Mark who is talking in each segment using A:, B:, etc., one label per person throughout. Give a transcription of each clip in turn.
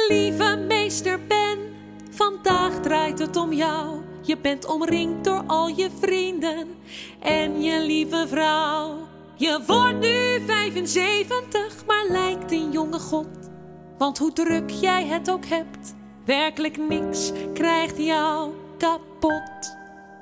A: Lieve meester Ben, vandaag draait het om jou. Je bent omringd door al je vrienden en je lieve vrouw. Je wordt nu 75, maar lijkt een jonge god. Want hoe druk jij het ook hebt, werkelijk niks krijgt jou kapot.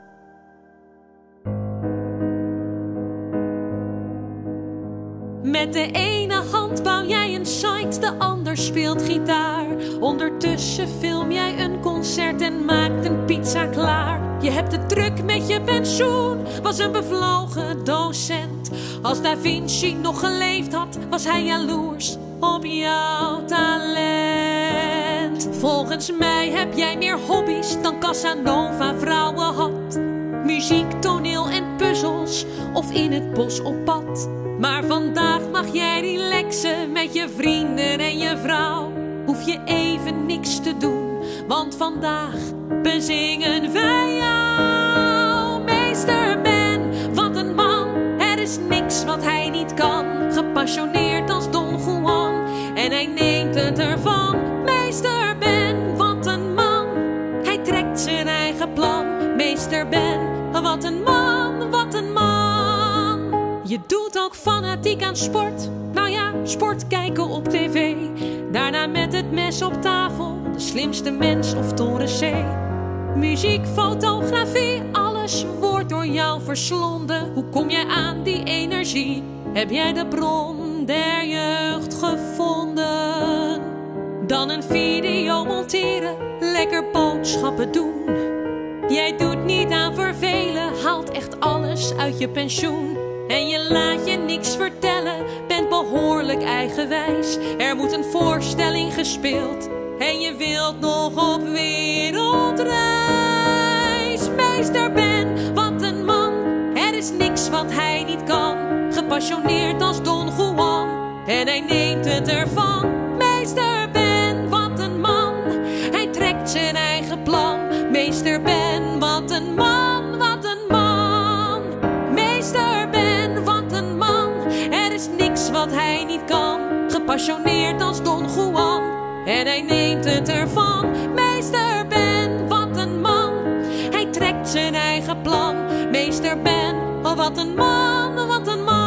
A: Met de ene hand bouw jij een site, de ander speelt gitaar. Ondertussen film jij een concert en maakt een pizza klaar. Je hebt het druk met je pensioen, was een bevlogen docent. Als Da Vinci nog geleefd had, was hij jaloers op jouw talent. Volgens mij heb jij meer hobby's dan Casanova vrouwen had. Muziek, toneel en puzzels of in het bos op pad. Maar vandaag mag jij relaxen met je vrienden en je vrouw. Hoef je even niks te doen, want vandaag bezingen wij jou. Meester Ben, wat een man, er is niks wat hij niet kan. Gepassioneerd als Don Juan en hij neemt het ervan. Meester Ben, wat een man, hij trekt zijn eigen plan. Meester Ben, wat een man, wat een man. Je doet ook fanatiek aan sport. Nou ja, sport kijken op tv. Daarna met het mes op tafel, de slimste mens of Toren C. Muziek, fotografie, alles wordt door jou verslonden. Hoe kom jij aan die energie? Heb jij de bron der jeugd gevonden? Dan een video monteren, lekker boodschappen doen. Jij doet niet aan vervelen, haalt echt alles uit je pensioen. En je laat je niks vertellen, bent behoorlijk eigenwijs. Er moet een voorstelling gespeeld en je wilt nog op wereldreis. Meester Ben, wat een man, er is niks wat hij niet kan. Gepassioneerd als Don Juan en hij neemt het ervan. Meester Ben, wat een man, hij trekt zijn eigen plan. Meester Ben, wat een man, wat een man. Meester Ben, wat een man, er is niks wat hij niet kan. Gepassioneerd als Don Juan en hij neemt het ervan. Meester Ben, wat een man, hij trekt zijn eigen plan. Meester Ben, wat een man, wat een man.